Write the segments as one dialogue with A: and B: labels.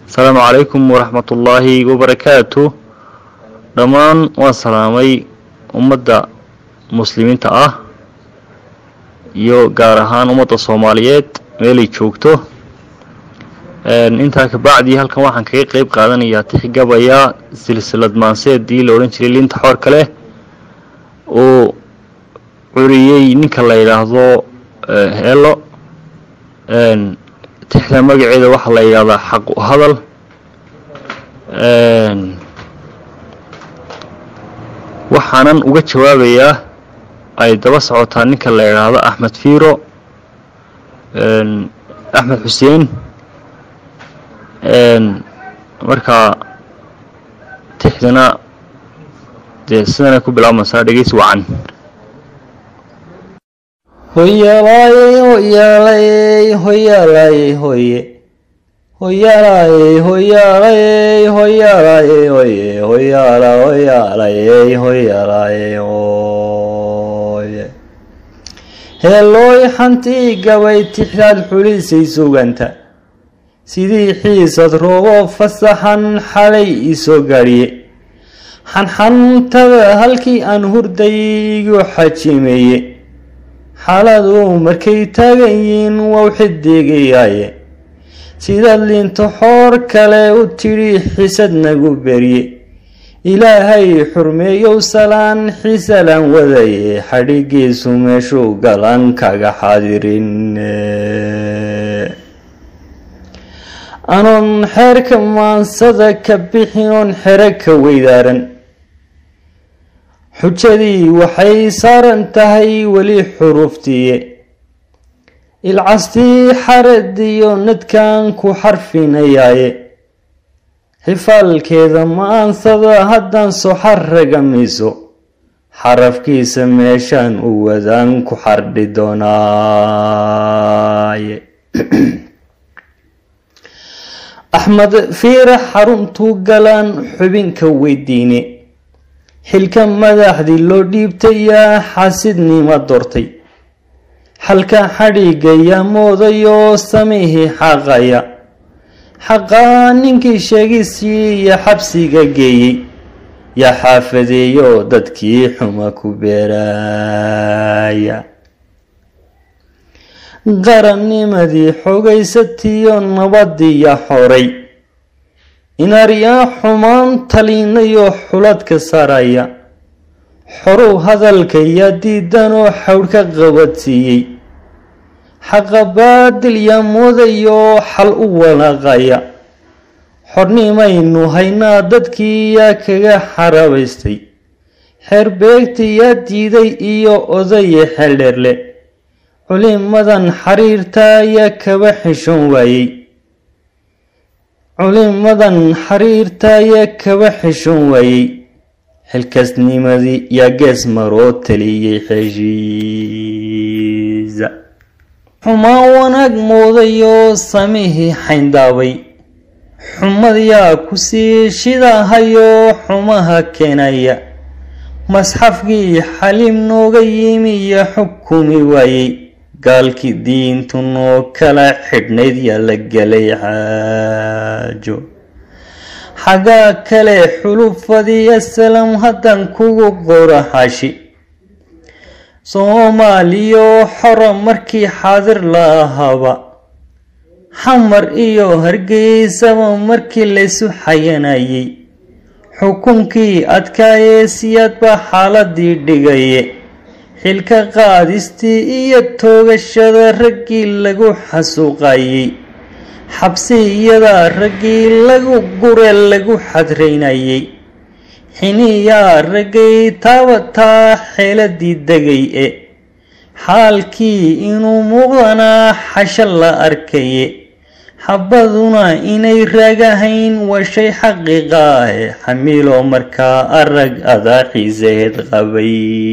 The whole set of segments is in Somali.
A: السلام عليكم ورحمة الله وبركاته. دمان وسلامي أمة مسلمين يو قارهان أمة الصوماليات ميلي تشوكتو انتا كبعدي هالكا waxaan kaga qayb qaadanaya tixgabaya silsilad maanseedii la oran jiray liinta xoor kale oo uriyay ninka la yiraahdo helo tixda magaceeda waxa la yiraahdaa xaq u hadal waxaanan uga jawaabayaa ay daba socotaa ninka la yiraahdo Axmed Fiiro Axmed Xuseen marka tixdana sidana ku bilaabmaysaa dhageysi wacan.
B: hoyalay hoyalay hoyalay hoye hoyalay hoyalay hoyalay hoye hoyalay hoyalay hoyalay hoye heloy xanti gabay tixdaad xulisay suganta sidii xiisad roobo fasaxan xalay isoo gaadhiye xanxantada halkii aan hurdaygu xajimeeye xaaladu markay taagan yihiin waa xidigayaaye sida liinta xoor kale u tiri xisad nagu beriye ilaahay xurmeeyow salaan xisalan wadaye xadhigiisu meeshuu galan kaga xaadirin anon xeerka maansada ka bixinoon xere ka weydaaran xujadii waxay saaran tahay weli xuruftiye ilcastii xaradiyo nadkan ku xarfinayaaye xifaalkeeda maansada haddaan soo xarragamiso xarafkiisa meeshaan u wadaan ku xardhi doonaaye axmed fiire xaruntuu galaan xubinka weydiine xilka madaxdii loo dhiibtayaa xaasidnima doortay xalka xadhiga yaa moodayoo samihii xaqaya xaqaa ninkii sheegisii iyo xabsiga geeyey yaa xaafadeeyo dadkii xuma ku beeraya qarannimadii xogaysatiyo nabadiya xoray inaryaa xumaan taliinayoo xuladka saaraya xorow hadalka yaa diidanoo xawdhka qabadsiiyey xaqa baadil yaa moodayoo xal u walaaqaya xornimaynu haynaa dadkii yaa kaga xarabaystay xeerbeegta yaa diiday iyo odaya xeldheerle culimadan xariirta yaa kaba xishon waayey culimadan xariirta yaa kaba xishon waayey xilkasnimadii yaa gees maroo taliyey xeshiisa xumaan wanaag moodayoo samihii xayndaabay xumad yaa kusii shidahayoo xumaha keenaya masxafkii xaliim nooga yimi yaa xukumi waayey gaalkii diintu noo kala xidhnayd yaa la gelay xaajo xaggaa kale xulufadii asalaam haddaan kugu qora xaashi soomaaliyo xora markii xaadir la ahaaba xamar iyo hargeysaba markii laysu xayanayay xukunkii adkaayee siyaad baa xaaladii dhigaye xilka qaadistii iyo toogashada raggii lagu xasuuqayay xabsiyada raggii lagu gure lagu xadraynayay xiniyaa raggay taabataa xeeladii degay xaalkii inuu muuqdanaa xasha la arkaye xabaduna inay raagahayn waa shay xaqiiqa xamiiloo markaa arag adaa xiiseed qabay.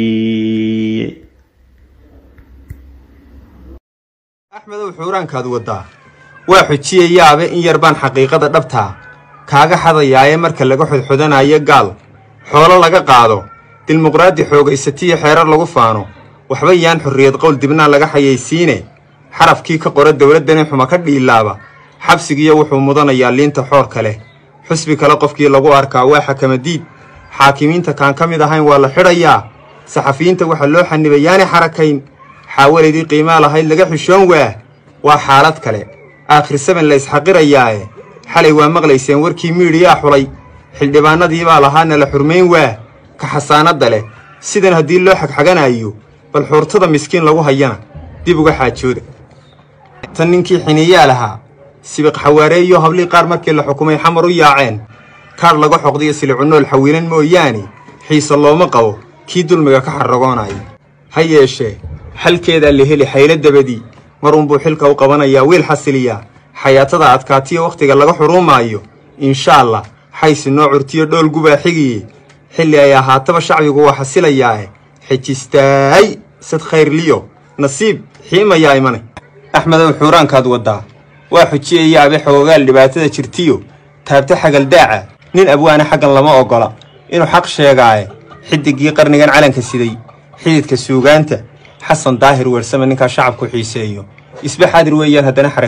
C: axmedow xuuraankaad wadaa waa xujiyayaabe in yar baan xaqiiqada dhabtaa kaaga xadayaaye marka laga xodxodanayo gaal xoolo laga qaado dimuqraadi xoogaysatiyo xeerar lagu faano waxba yaan xorriyad qowl dibnaa laga xayaysiine xarafkii ka qora dowladdani xuma ka dhiilaaba xabsigiiyo wuxuu mudanayaa liinta xoorka leh xusbi kale qofkii lagu arkaa waa xakamadiid xaakimiinta kaan ka mid ahayn waa la xidhayaa saxafiyiinta waxa loo xanibayaanay xarakayn xaawaladii qiimaa lahayd laga xishoon waa xaalad kale aakhir saban la isxaqirayaae xalay waa maqlayseen warkii miidhiyaa xulay xildhibaanadii baa lahaana la xurmayn ka xasaanadda leh sidan haddii loo xagxaganayo bal xuurtada miskiin lagu hayana dib uga xaajooda tan ninkii xiniyaa lahaa sibiq xawaareeyo hablii qaar markii la xukumay xamar u yaaceen kaar laga xoqdiyo silicunool xawiilan mooyaane xiise looma qabo kii dulmiga ka xarragoonaya ha yeeshee xalkeedaa la heli xaylo dabadii marunbuu xilka u qabanayaa wiil xasiliyaa xayaatada adkaatiyo wakhtiga laga xuruumaayo insha allah xaysi noo curtiyo dhool gubaa xigiye xilli ay ahaataba shacbigu waa xasilayaae xejistaay sad khayrliyo nasiib xiimayaa imanay axmedow xuuraankaad waddaa waa xujiyayaabe xoogaal dhibaatada jirtiyo taabta xagaldaaca nin abwaana xaggan lama oggola inuu xaq sheegaaye xidigii qarnigan calanka siday xididka suugaanta xasan daahir weersame ninkaa shacabku xiiseeyo isba xaadir weeyaan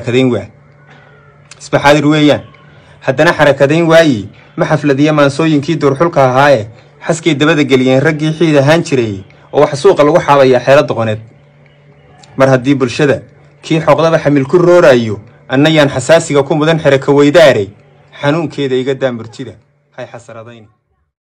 C: haddana xarakadayn waaye ma xafladiya maansooyinkii duurxulka ahaaye xaskay dabada geliyeen raggii xiid ahaan jiray oo wax suuqa lagu xaabayaa xeelo doqoneed mar haddii bulshada kii xoqdaba xamil ku rooraayo annayaan xasaasiga ku mudan xeraka weydaaray xanuunkeeda iga daa murtida hay xasaradayn